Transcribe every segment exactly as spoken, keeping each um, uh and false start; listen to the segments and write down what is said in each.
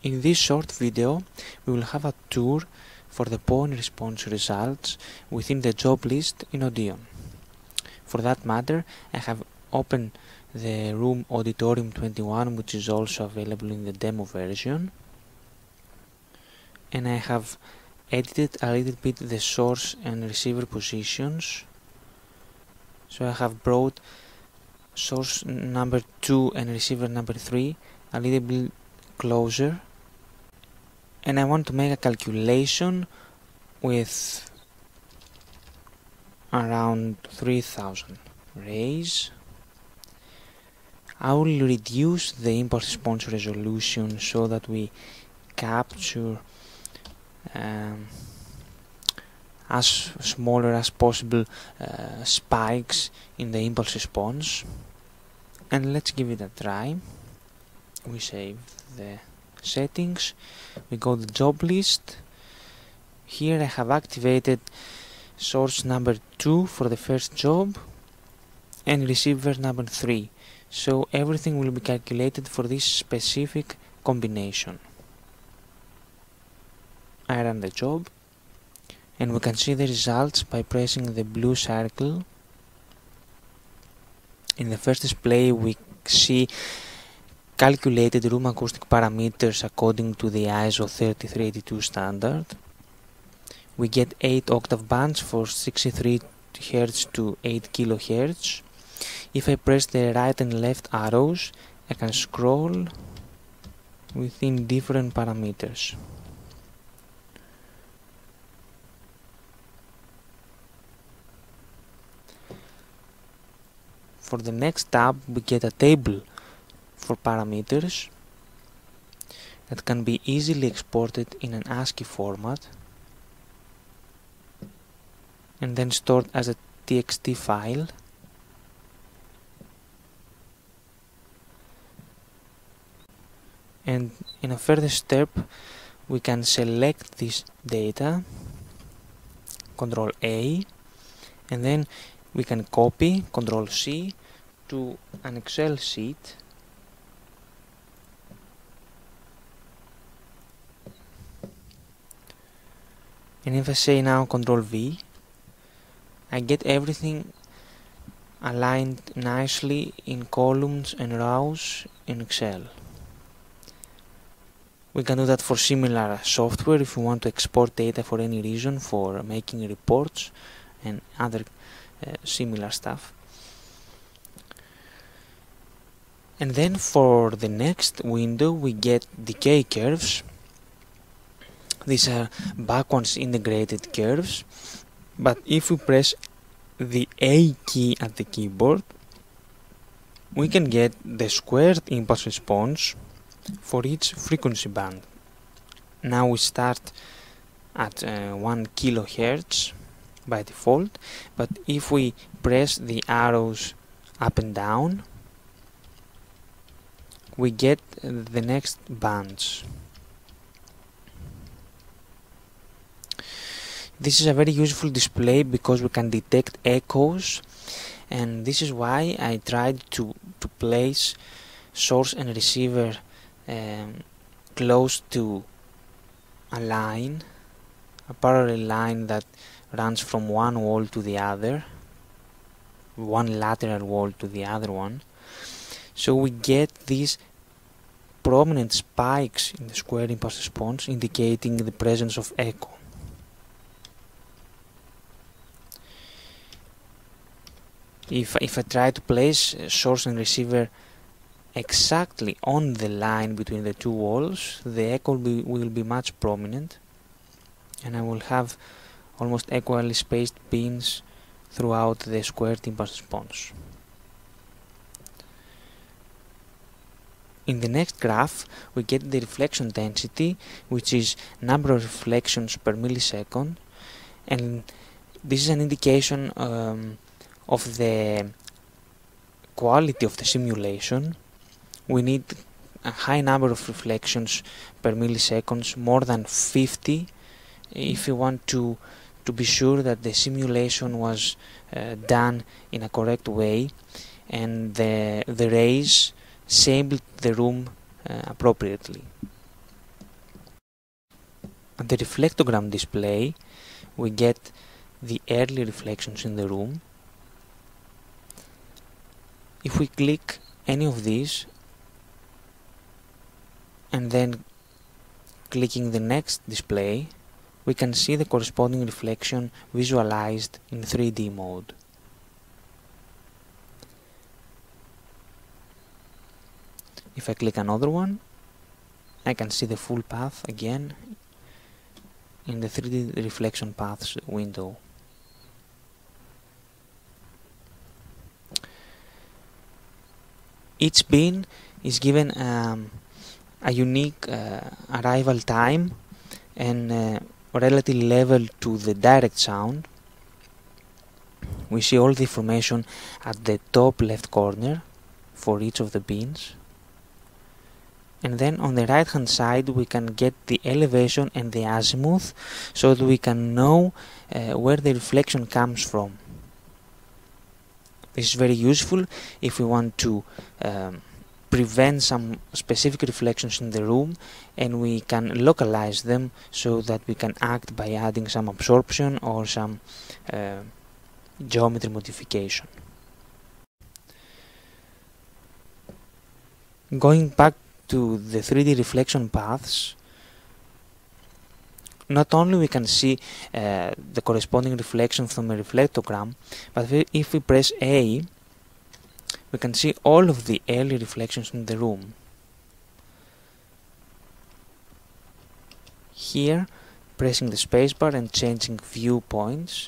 In this short video, we will have a tour for the point response results within the job list in ODEON. For that matter, I have opened the room auditorium twenty-one, which is also available in the demo version, and I have edited a little bit the source and receiver positions. So I have brought source number two and receiver number three a little bit closer, and I want to make a calculation with around three thousand rays. I will reduce the impulse response resolution so that we capture um, as smaller as possible uh, spikes in the impulse response, and let's give it a try. We save the settings, we go to the job list. Here I have activated source number two for the first job and receiver number three, so everything will be calculated for this specific combination. I run the job and we can see the results by pressing the blue circle. In the first display we see calculated room acoustic parameters according to the I S O thirty-three eighty-two standard. We get eight octave bands for sixty-three hertz to eight kilohertz. If I press the right and left arrows, I can scroll within different parameters. For the next tab, we get a table for parameters that can be easily exported in an ASCII format and then stored as a T X T file. And in a further step, we can select this data, control A, and then we can copy, control C, to an Excel sheet. And if I say now control V, I get everything aligned nicely in columns and rows in Excel. We can do that for similar software if we want to export data for any reason, for making reports and other uh, similar stuff. And then for the next window we get decay curves. These are backwards integrated curves, but if we press the A key at the keyboard, we can get the squared impulse response for each frequency band. Now we start at uh, one kilohertz by default, but if we press the arrows up and down, we get the next bands. This is a very useful display because we can detect echoes, and this is why I tried to, to place source and receiver um, close to a line, a parallel line that runs from one wall to the other, one lateral wall to the other one. So we get these prominent spikes in the square impulse response indicating the presence of echo. If, if I try to place source and receiver exactly on the line between the two walls, the echo will be, will be much prominent, and I will have almost equally spaced pins throughout the squared impulse response. In the next graph we get the reflection density, which is number of reflections per millisecond, and this is an indication um, of the quality of the simulation. We need a high number of reflections per milliseconds, more than fifty, if you want to to be sure that the simulation was uh, done in a correct way and the the rays sampled the room uh, appropriately. At the reflectogram display, we get the early reflections in the room. If we click any of these and then clicking the next display, we can see the corresponding reflection visualized in three D mode. If I click another one, I can see the full path again in the three D reflection paths window. Each bin is given um, a unique uh, arrival time and uh, relative level to the direct sound. We see all the information at the top left corner for each of the bins. And then on the right hand side we can get the elevation and the azimuth so that we can know uh, where the reflection comes from. This is very useful if we want to um, prevent some specific reflections in the room, and we can localize them so that we can act by adding some absorption or some uh, geometry modification. Going back to the three D reflection paths, not only we can see uh, the corresponding reflection from a reflectogram, but if we press A, we can see all of the early reflections in the room. Here, pressing the spacebar and changing viewpoints,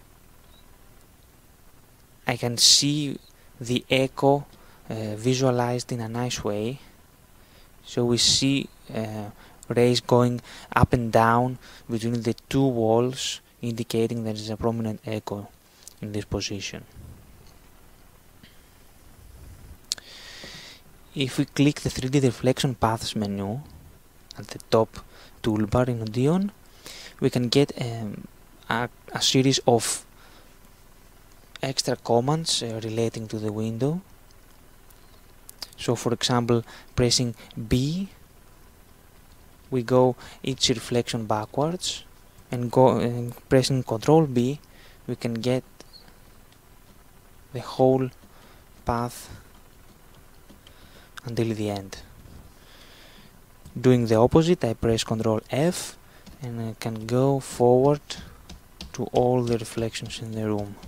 I can see the echo uh, visualized in a nice way. So we see uh, rays going up and down between the two walls, indicating there is a prominent echo in this position. If we click the three D reflection paths menu at the top toolbar in ODEON, we can get um, a, a series of extra commands uh, relating to the window. So for example, pressing B, we go each reflection backwards, and go uh, pressing Control B, we can get the whole path until the end. Doing the opposite, I press Control F and I can go forward to all the reflections in the room.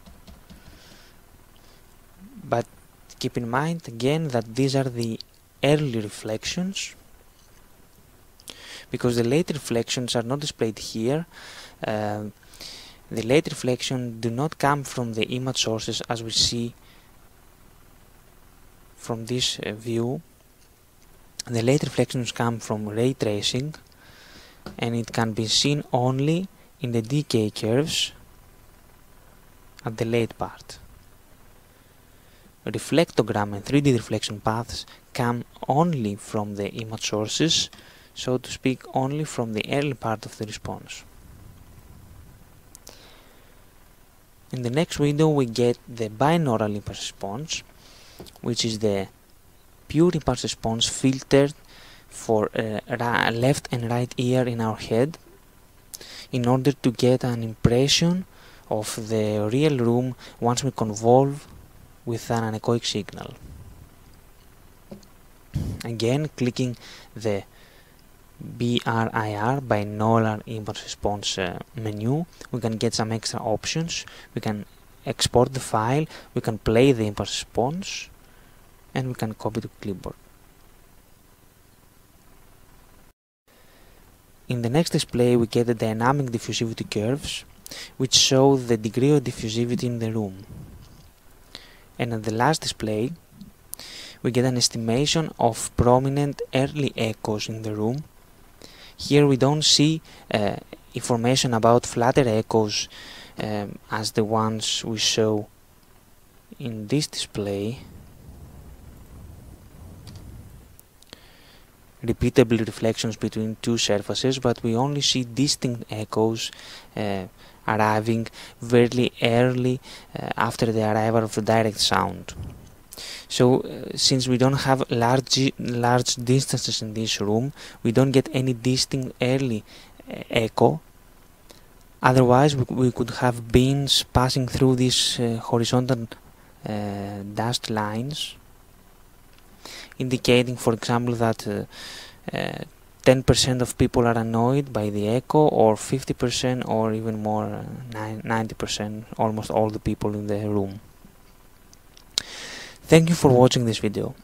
But keep in mind again that these are the early reflections, because the late reflections are not displayed here. Uh, the late reflections do not come from the image sources as we see from this uh, view. The late reflections come from ray tracing, and it can be seen only in the decay curves at the late part. Reflectogram and three D reflection paths come only from the image sources, so to speak, only from the early part of the response. In the next window we get the binaural impulse response, which is the pure impulse response filtered for uh, left and right ear in our head, in order to get an impression of the real room once we convolve with an anechoic signal. Again, clicking the B R I R, binaural impulse response uh, menu, we can get some extra options. We can export the file, we can play the impulse response, and we can copy to clipboard. In the next display we get the dynamic diffusivity curves, which show the degree of diffusivity in the room. And at the last display we get an estimation of prominent early echoes in the room. Here we don't see uh, information about flatter echoes um, as the ones we saw in this display. Repeatable reflections between two surfaces, but we only see distinct echoes uh, arriving very early uh, after the arrival of the direct sound. So uh, since we don't have large large distances in this room, we don't get any distinct early echo. Otherwise, we, we could have beans passing through these uh, horizontal uh, dashed lines, indicating, for example, that uh, uh, ten percent of people are annoyed by the echo, or fifty percent, or even more, uh, ninety percent, almost all the people in the room. Thank you for watching this video.